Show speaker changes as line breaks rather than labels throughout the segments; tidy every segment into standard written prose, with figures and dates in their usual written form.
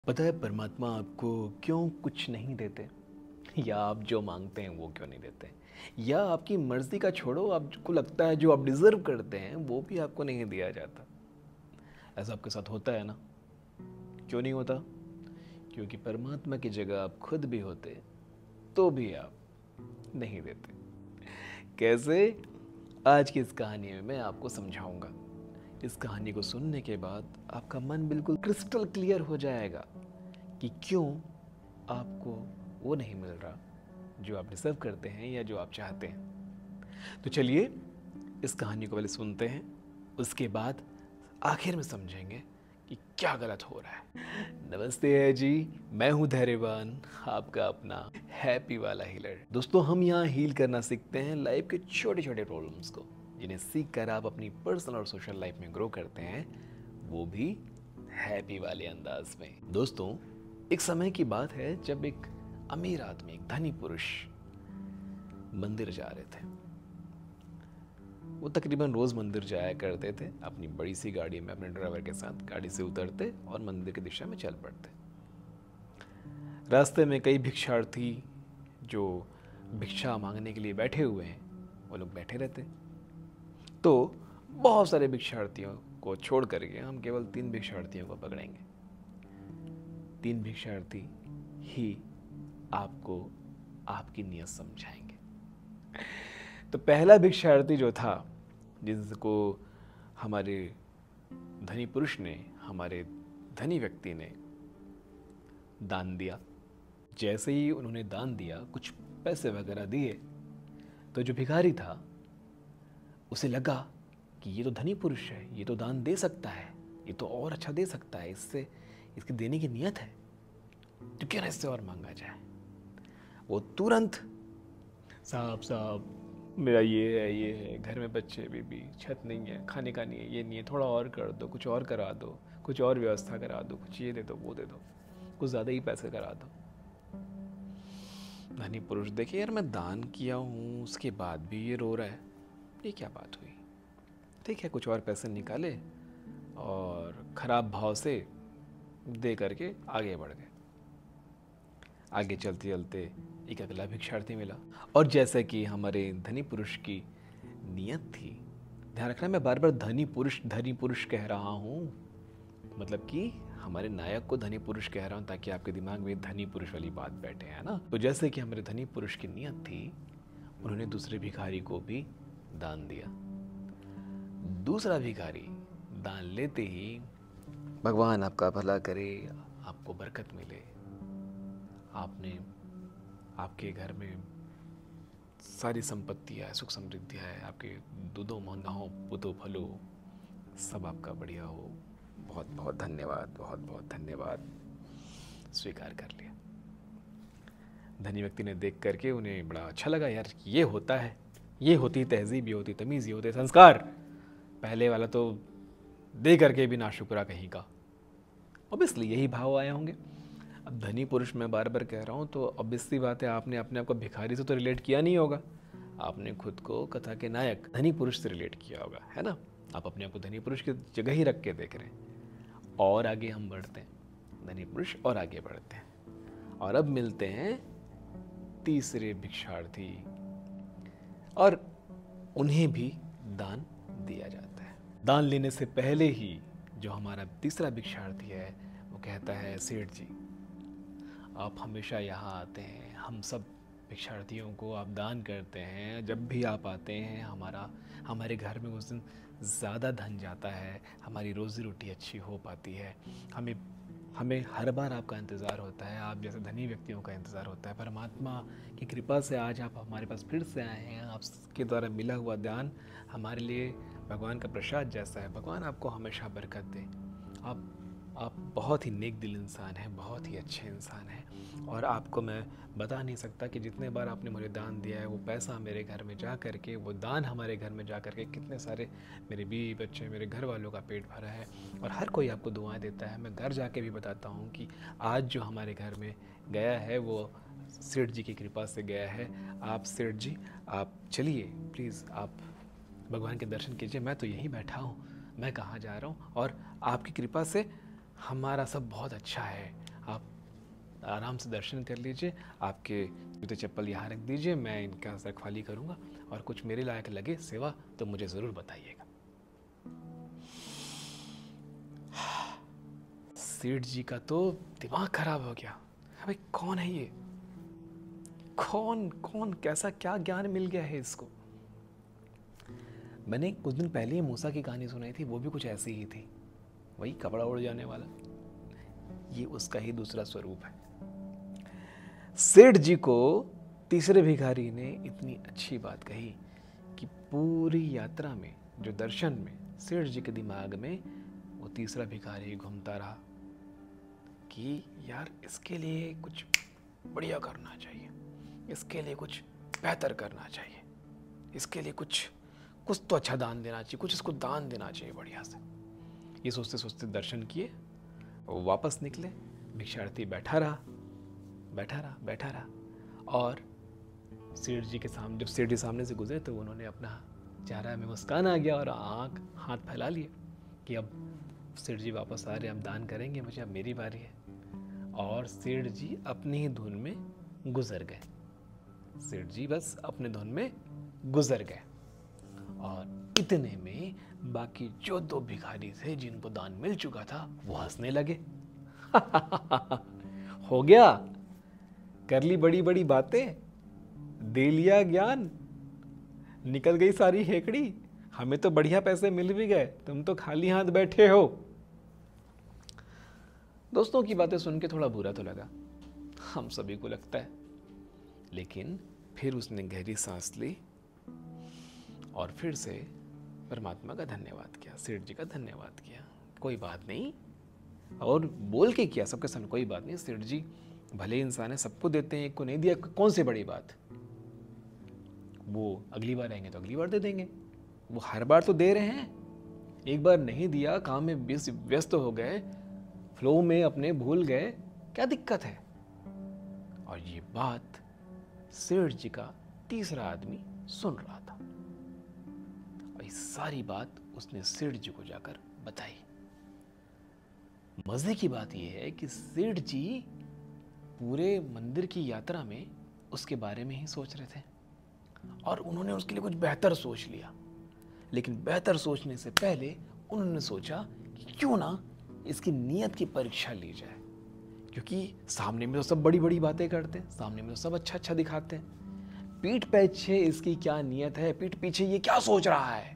पता है परमात्मा आपको क्यों कुछ नहीं देते, या आप जो मांगते हैं वो क्यों नहीं देते, या आपकी मर्जी का छोड़ो, आपको लगता है जो आप डिजर्व करते हैं वो भी आपको नहीं दिया जाता। ऐसा आपके साथ होता है ना? क्यों नहीं होता? क्योंकि परमात्मा की जगह आप खुद भी होते तो भी आप नहीं देते। कैसे? आज की इस कहानी में मैं आपको समझाऊंगा। इस कहानी को सुनने के बाद आपका मन बिल्कुल क्रिस्टल क्लियर हो जाएगा कि क्यों आपको वो नहीं मिल रहा जो आप डिजर्व करते हैं या जो आप चाहते हैं। तो चलिए इस कहानी को पहले सुनते हैं, उसके बाद आखिर में समझेंगे कि क्या गलत हो रहा है। नमस्ते है जी, मैं हूं धैर्यवान, आपका अपना हैप्पी वाला हीलर। दोस्तों, हम यहाँ हील करना सीखते हैं लाइफ के छोटे छोटे प्रॉब्लम्स को, जिन्हें सीख कर आप अपनी पर्सनल और सोशल लाइफ में ग्रो करते हैं, वो भी हैप्पी वाले अंदाज में। दोस्तों, एक समय की बात है जब एक अमीर आदमी, एक धनी पुरुष मंदिर जा रहे थे। वो तकरीबन रोज मंदिर जाया करते थे, अपनी बड़ी सी गाड़ी में अपने ड्राइवर के साथ गाड़ी से उतरते और मंदिर की दिशा में चल पड़ते। रास्ते में कई भिक्षार्थी जो भिक्षा मांगने के लिए बैठे हुए हैं, वो लोग बैठे रहते। तो बहुत सारे भिक्षार्थियों को छोड़ करके हम केवल 3 भिक्षार्थियों को पकड़ेंगे। 3 भिक्षार्थी ही आपको आपकी नीयत समझाएंगे। तो पहला भिक्षार्थी जो था, जिसको हमारे धनी पुरुष ने, हमारे धनी व्यक्ति ने दान दिया। जैसे ही उन्होंने दान दिया, कुछ पैसे वगैरह दिए, तो जो भिखारी था उसे लगा कि ये तो धनी पुरुष है, ये तो दान दे सकता है, ये तो और अच्छा दे सकता है, इससे इसके देने की नीयत है, तो क्यों ना इससे और मांगा जाए। वो तुरंत, साहब साहब मेरा ये है, घर में बच्चे बीबी, छत नहीं है, खाने का नहीं है, ये नहीं है, थोड़ा और कर दो, कुछ और करा दो, कुछ और व्यवस्था करा दो, कुछ ये दे दो, वो दे दो, कुछ ज़्यादा ही पैसे करा दो। धनी पुरुष देखे, यार मैं दान किया हूँ उसके बाद भी ये रो रहा है, ये क्या बात हुई। ठीक है, कुछ और पैसे निकाले और ख़राब भाव से दे करके आगे बढ़ गए। आगे चलते चलते एक अगला भिक्षार्थी मिला, और जैसे कि हमारे धनी पुरुष की नियत थी, ध्यान रखना मैं बार बार धनी पुरुष कह रहा हूँ, मतलब कि हमारे नायक को धनी पुरुष कह रहा हूँ ताकि आपके दिमाग में धनी पुरुष वाली बात बैठे, है ना। तो जैसे कि हमारे धनी पुरुष की नियत थी, उन्होंने दूसरे भिखारी को भी दान दिया। दूसरा भिखारी दान लेते ही, भगवान आपका भला करे, आपको बरकत मिले, आपने आपके घर में सारी संपत्तियाँ है, सुख समृद्धियाँ है, आपके दूधो महंगाओं पुतो फलो सब आपका बढ़िया हो, बहुत बहुत धन्यवाद, बहुत बहुत धन्यवाद, स्वीकार कर लिया। धनी व्यक्ति ने देख करके उन्हें बड़ा अच्छा लगा, यार ये होता है, ये होती तहजीब, ये होती तमीज़, ये होते संस्कार। पहले वाला तो दे करके भी नाशुक्रा कहीं का। ऑब्वियसली यही भाव आए होंगे। अब धनी पुरुष मैं बार बार कह रहा हूँ, तो ऑब्वियसली बात है, आपने अपने आप को भिखारी से तो रिलेट किया नहीं होगा, आपने खुद को कथा के नायक धनी पुरुष से रिलेट किया होगा, है ना। आप अपने आप को धनी पुरुष की जगह ही रख के देख रहे हैं। और आगे हम बढ़ते हैं, धनी पुरुष और आगे बढ़ते हैं, और अब मिलते हैं तीसरे भिक्षार्थी, और उन्हें भी दान दिया जाता है। दान लेने से पहले ही जो हमारा तीसरा भिक्षार्थी है, वो कहता है, सेठ जी आप हमेशा यहाँ आते हैं, हम सब भिक्षार्थियों को आप दान करते हैं, जब भी आप आते हैं हमारे घर में उस दिन ज़्यादा धन जाता है, हमारी रोज़ी रोटी अच्छी हो पाती है, हमें हर बार आपका इंतज़ार होता है, आप जैसे धनी व्यक्तियों का इंतज़ार होता है। परमात्मा की कृपा से आज आप हमारे पास फिर से आए हैं, आपके द्वारा मिला हुआ दान हमारे लिए भगवान का प्रसाद जैसा है। भगवान आपको हमेशा बरकत दे। आप बहुत ही नेक दिल इंसान हैं, बहुत ही अच्छे इंसान हैं, और आपको मैं बता नहीं सकता कि जितने बार आपने मुझे दान दिया है, वो पैसा मेरे घर में जा कर के, वो दान हमारे घर में जा कर के कितने सारे मेरे बीवी बच्चे, मेरे घर वालों का पेट भरा है, और हर कोई आपको दुआएं देता है। मैं घर जाके भी बताता हूँ कि आज जो हमारे घर में गया है वो सेठ जी की कृपा से गया है। आप सेठ जी, आप चलिए प्लीज़, आप भगवान के दर्शन कीजिए, मैं तो यहीं बैठा हूँ, मैं कहाँ जा रहा हूँ, और आपकी कृपा से हमारा सब बहुत अच्छा है, आप आराम से दर्शन कर लीजिए, आपके जूते चप्पल यहाँ रख दीजिए, मैं इनका रखवाली करूँगा, और कुछ मेरे लायक लगे सेवा तो मुझे ज़रूर बताइएगा। सेठ जी का तो दिमाग खराब हो गया। भाई कौन है ये, कौन कौन कैसा क्या ज्ञान मिल गया है इसको। मैंने कुछ दिन पहले ही मूसा की कहानी सुनाई थी, वो भी कुछ ऐसी ही थी, वही कपड़ा उड़ जाने वाला, ये उसका ही दूसरा स्वरूप है। सेठ जी को तीसरे भिखारी ने इतनी अच्छी बात कही कि पूरी यात्रा में, जो दर्शन में, सेठ जी के दिमाग में वो तीसरा भिखारी घूमता रहा कि यार इसके लिए कुछ बढ़िया करना चाहिए, इसके लिए कुछ बेहतर करना चाहिए, इसके लिए कुछ तो अच्छा दान देना चाहिए, कुछ इसको दान देना चाहिए बढ़िया से। ये सोचते सोचते दर्शन किए, वो वापस निकले, भिक्षार्थी बैठा रहा और सेठ जी के सामने, जब सेठ जी सामने से गुजरे तो उन्होंने अपना चेहरा में मुस्कान आ गया और हाथ फैला लिए कि अब सेठ जी वापस आ रहे, अब दान करेंगे मुझे, अब मेरी बारी है। और सेठ जी अपनी ही धुन में गुजर गए, सेठ जी बस अपने धुन में गुजर गए। और इतने में बाकी जो 2 भिखारी थे जिनको दान मिल चुका था वो हंसने लगे। हो गया, कर ली बड़ी बड़ी बातें, दे लिया ज्ञान, निकल गई सारी हेकड़ी, हमें तो बढ़िया पैसे मिल भी गए, तुम तो खाली हाथ बैठे हो। दोस्तों की बातें सुन के थोड़ा बुरा तो लगा, हम सभी को लगता है, लेकिन फिर उसने गहरी सांस ली और फिर से परमात्मा का धन्यवाद किया, सेठ जी का धन्यवाद किया। कोई बात नहीं, और बोल के किया सबके सामने, कोई बात नहीं, सेठ जी भले इंसान है, सबको देते हैं, एक को नहीं दिया कौन सी बड़ी बात, वो अगली बार आएंगे तो अगली बार दे देंगे, वो हर बार तो दे रहे हैं, एक बार नहीं दिया, काम में व्यस्त हो गए, फ्लो में अपने भूल गए, क्या दिक्कत है। और ये बात सेठ जी का तीसरा आदमी सुन रहा था, और ये सारी बात उसने सेठ जी को जाकर बताई। मजे की बात यह है कि सेठ जी पूरे मंदिर की यात्रा में उसके बारे में ही सोच रहे थे, और उन्होंने उसके लिए कुछ बेहतर सोच लिया, लेकिन बेहतर सोचने से पहले उन्होंने सोचा कि क्यों ना इसकी नीयत की परीक्षा ली जाए, क्योंकि सामने में तो सब बड़ी बड़ी बातें करते हैं, सामने में तो सब अच्छा अच्छा दिखाते हैं, पीठ पीछे इसकी क्या नीयत है, पीठ पीछे ये क्या सोच रहा है।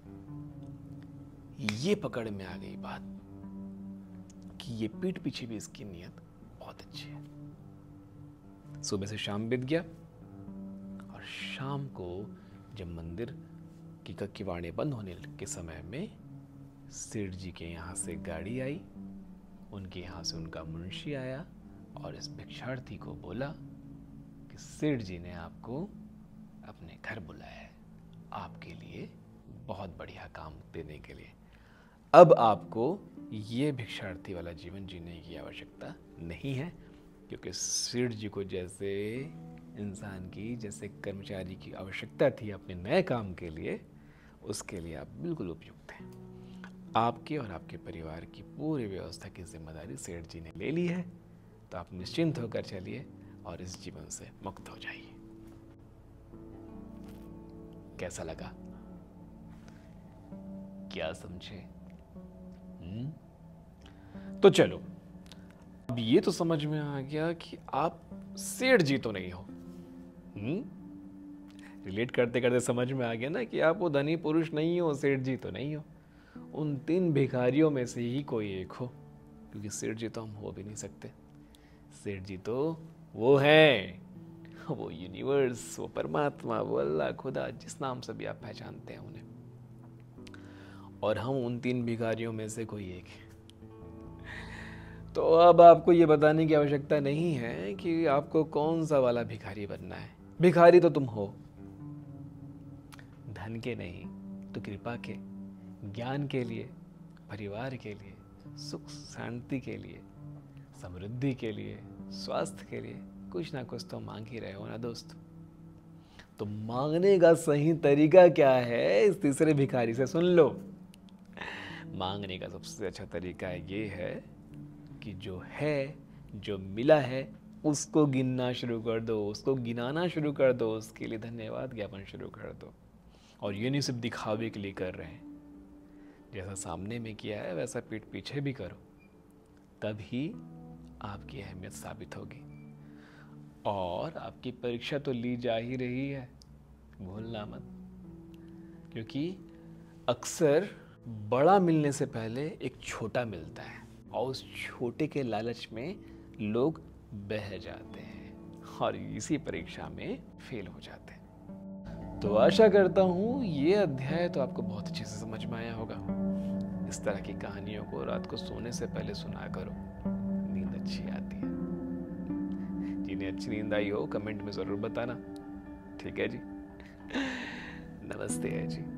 ये पकड़ में आ गई बात कि ये पीठ पीछे भी इसकी नीयत बहुत अच्छी है। सुबह से शाम बीत गया, और शाम को जब मंदिर की किवाड़े बंद होने के समय में सेठ जी के यहाँ से गाड़ी आई, उनके यहाँ से उनका मुंशी आया और इस भिक्षार्थी को बोला कि सेठ जी ने आपको अपने घर बुलाया है, आपके लिए बहुत बढ़िया काम देने के लिए। अब आपको ये भिक्षार्थी वाला जीवन जीने की आवश्यकता नहीं है, क्योंकि सेठ जी को जैसे इंसान की, जैसे कर्मचारी की आवश्यकता थी अपने नए काम के लिए, उसके लिए आप बिल्कुल उपयुक्त हैं। आपके और आपके परिवार की पूरी व्यवस्था की जिम्मेदारी सेठ जी ने ले ली है, तो आप निश्चिंत होकर चलिए और इस जीवन से मुक्त हो जाइए। कैसा लगा, क्या समझे? तो चलो, अब ये तो समझ में आ गया कि आप सेठ जी तो नहीं हो। रिलेट करते करते समझ में आ गया ना कि आप वो धनी पुरुष नहीं हो, सेठ जी तो नहीं हो। उन 3 भिखारियों में से ही कोई एक हो, क्योंकि सेठ जी तो हम हो भी नहीं सकते। सेठ जी तो वो हैं, वो यूनिवर्स, वो परमात्मा, वो अल्लाह, खुदा, जिस नाम से भी आप पहचानते हैं उन्हें, और हम उन 3 भिखारियों में से कोई एक है। तो अब आपको ये बताने की आवश्यकता नहीं है कि आपको कौन सा वाला भिखारी बनना है। भिखारी तो तुम हो, धन के नहीं तो कृपा के, ज्ञान के लिए, परिवार के लिए, सुख शांति के लिए, समृद्धि के लिए, स्वास्थ्य के लिए कुछ ना कुछ तो मांग ही रहे हो ना दोस्त। तो मांगने का सही तरीका क्या है, इस तीसरे भिखारी से सुन लो। मांगने का सबसे अच्छा तरीका ये है कि जो है जो मिला है उसको गिनना शुरू कर दो, उसको गिनाना शुरू कर दो, उसके लिए धन्यवाद ज्ञापन शुरू कर दो। और ये नहीं सिर्फ दिखावे के लिए कर रहे हैं, जैसा सामने में किया है वैसा पीठ पीछे भी करो, तभी आपकी अहमियत साबित होगी। और आपकी परीक्षा तो ली जा ही रही है, भूलना मत, क्योंकि अक्सर बड़ा मिलने से पहले एक छोटा मिलता है और उस छोटे के लालच में लोग बह जाते हैं और इसी परीक्षा में फेल हो जाते हैं। तो आशा करता हूँ ये अध्याय तो आपको बहुत अच्छे से समझ में आया होगा। इस तरह की कहानियों को रात को सोने से पहले सुना करो, नींद अच्छी आती है। जिन्हें अच्छी नींद आई हो कमेंट में ज़रूर बताना। ठीक है जी। नमस्ते है जी।